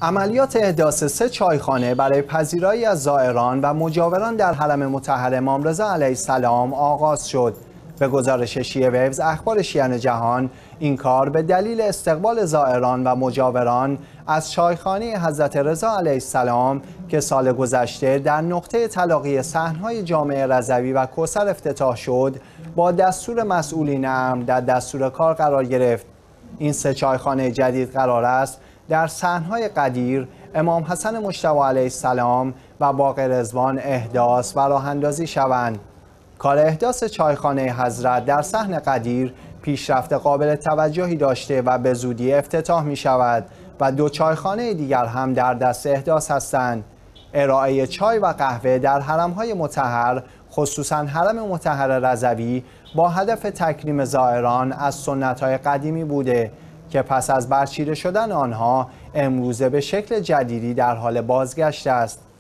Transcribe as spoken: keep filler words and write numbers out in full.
عملیات احداث سه چایخانه برای پذیرایی از زائران و مجاوران در حرم مطهر امام رضا علیه السلام آغاز شد. به گزارش شیعه ویوز اخبار شیعیان جهان، این کار به دلیل استقبال زائران و مجاوران از چایخانه حضرت رضا علیه السلام که سال گذشته در نقطه تلاقی صحن‌های جامع رضوی و کوثر افتتاح شد، با دستور مسئولین امر در دستور کار قرار گرفت. این سه چایخانه جدید قرار است در صحن‌های قدیر، امام حسن مجتبی علیه السلام و باغ رضوان احداث و راه اندازی شوند. کار احداث چایخانه حضرت در صحن قدیر پیشرفت قابل توجهی داشته و به زودی افتتاح می شود و دو چایخانه دیگر هم در دست احداث هستند. ارائه چای و قهوه در حرم‌های مطهر، خصوصاً حرم مطهر رضوی، با هدف تکریم زائران از سنت‌های قدیمی بوده که پس از برچیده شدن آنها امروزه به شکل جدیدی در حال بازگشت است.